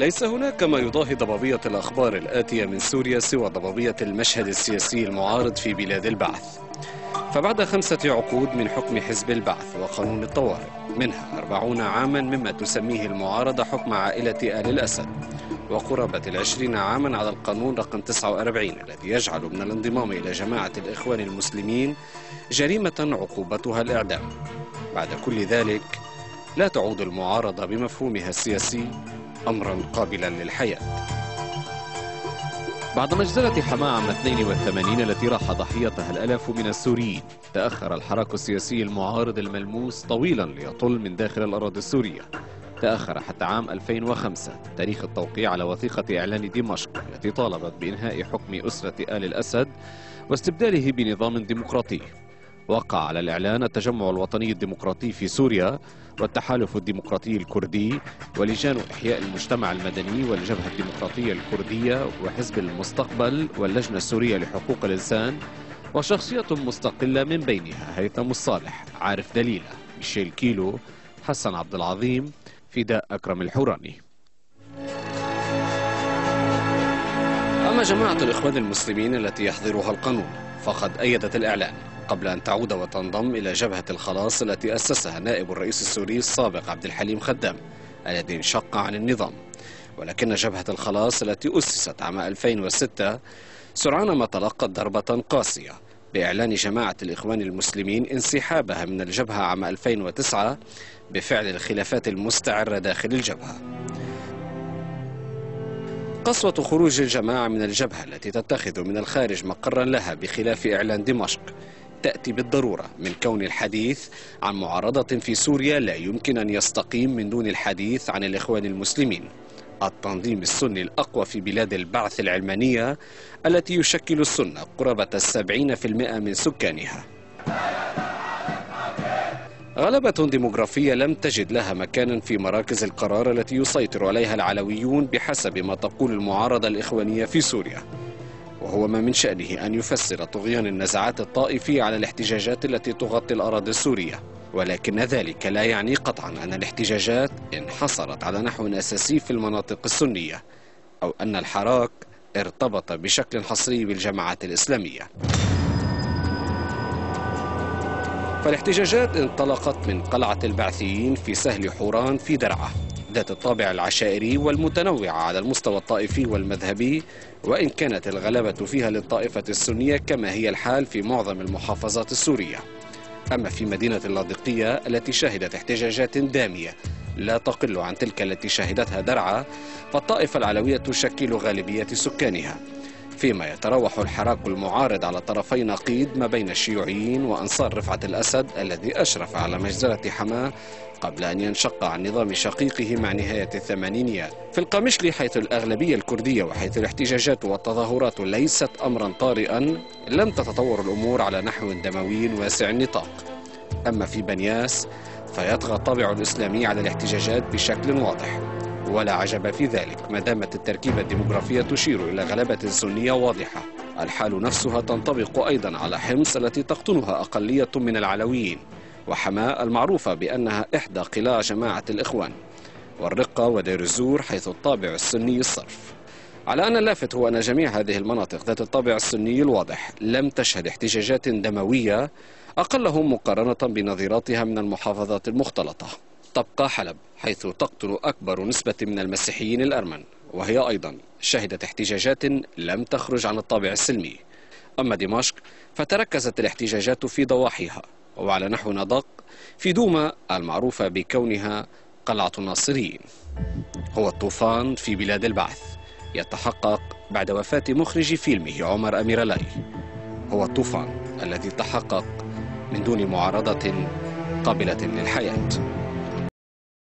ليس هناك ما يضاهي ضبابية الأخبار الآتية من سوريا سوى ضبابية المشهد السياسي المعارض في بلاد البعث. فبعد 5 عقود من حكم حزب البعث وقانون الطوارئ، منها 40 عاما مما تسميه المعارضة حكم عائلة آل الأسد، وقرابة 20 عاما على القانون رقم 49 الذي يجعل من الانضمام إلى جماعة الإخوان المسلمين جريمة عقوبتها الإعدام. بعد كل ذلك لا تعود المعارضة بمفهومها السياسي أمرا قابلا للحياة. بعد مجزرة حماة عام 82 التي راح ضحيتها الآلاف من السوريين، تأخر الحراك السياسي المعارض الملموس طويلا ليطل من داخل الأراضي السورية. تأخر حتى عام 2005 تاريخ التوقيع على وثيقة إعلان دمشق التي طالبت بإنهاء حكم أسرة آل الأسد واستبداله بنظام ديمقراطي. وقع على الإعلان التجمع الوطني الديمقراطي في سوريا والتحالف الديمقراطي الكردي ولجان إحياء المجتمع المدني والجبهة الديمقراطية الكردية وحزب المستقبل واللجنة السورية لحقوق الإنسان، وشخصية مستقلة من بينها هيثم الصالح، عارف دليلة، ميشيل كيلو، حسن عبد العظيم، فداء أكرم الحوراني. أما جماعة الإخوان المسلمين التي يحظرها القانون فقد أيدت الإعلان قبل أن تعود وتنضم إلى جبهة الخلاص التي أسسها نائب الرئيس السوري السابق عبد الحليم خدام الذي انشق عن النظام. ولكن جبهة الخلاص التي أسست عام 2006 سرعان ما تلقت ضربة قاسية بإعلان جماعة الإخوان المسلمين انسحابها من الجبهة عام 2009 بفعل الخلافات المستعرة داخل الجبهة. قسوة خروج الجماعة من الجبهة التي تتخذ من الخارج مقرا لها بخلاف إعلان دمشق تأتي بالضرورة من كون الحديث عن معارضة في سوريا لا يمكن أن يستقيم من دون الحديث عن الإخوان المسلمين، التنظيم السني الأقوى في بلاد البعث العلمانية التي يشكل السنة قرابة 70% من سكانها. غلبة ديموغرافية لم تجد لها مكانا في مراكز القرار التي يسيطر عليها العلويون بحسب ما تقول المعارضة الإخوانية في سوريا، وهو ما من شأنه أن يفسر طغيان النزعات الطائفية على الاحتجاجات التي تغطي الأراضي السورية. ولكن ذلك لا يعني قطعا أن الاحتجاجات انحصرت على نحو أساسي في المناطق السنية، أو أن الحراك ارتبط بشكل حصري بالجماعات الإسلامية. فالاحتجاجات انطلقت من قلعة البعثيين في سهل حوران في درعا ذات الطابع العشائري والمتنوعة على المستوى الطائفي والمذهبي، وإن كانت الغلبة فيها للطائفة السنية كما هي الحال في معظم المحافظات السورية. أما في مدينة اللاذقية التي شهدت احتجاجات دامية لا تقل عن تلك التي شهدتها درعا، فالطائفة العلوية تشكل غالبية سكانها، فيما يتراوح الحراك المعارض على طرفي نقيض ما بين الشيوعيين وأنصار رفعت الأسد الذي أشرف على مجزرة حماة قبل أن ينشق عن نظام شقيقه مع نهاية الثمانينيات. في القامشلي حيث الأغلبية الكردية وحيث الاحتجاجات والتظاهرات ليست أمرا طارئا، لم تتطور الأمور على نحو دموي واسع النطاق. أما في بنياس فيطغى الطابع الإسلامي على الاحتجاجات بشكل واضح، ولا عجب في ذلك ما دامت التركيبة الديموغرافية تشير إلى غلبة سنية واضحة. الحال نفسها تنطبق أيضا على حمص التي تقطنها أقلية من العلويين، وحماة المعروفة بأنها إحدى قلاع جماعة الإخوان، والرقة ودير الزور حيث الطابع السني الصرف. على أن اللافت هو أن جميع هذه المناطق ذات الطابع السني الواضح لم تشهد احتجاجات دموية أقلهم مقارنة بنظيراتها من المحافظات المختلطة. تبقى حلب حيث تقتل أكبر نسبة من المسيحيين الأرمن، وهي أيضا شهدت احتجاجات لم تخرج عن الطابع السلمي. أما دمشق فتركزت الاحتجاجات في ضواحيها، وعلى نحو أدق في دوما المعروفة بكونها قلعة الناصريين. هو الطوفان في بلاد البعث يتحقق بعد وفاة مخرج فيلمه عمر أميرلاي. هو الطوفان الذي تحقق من دون معارضة قابلة للحياة.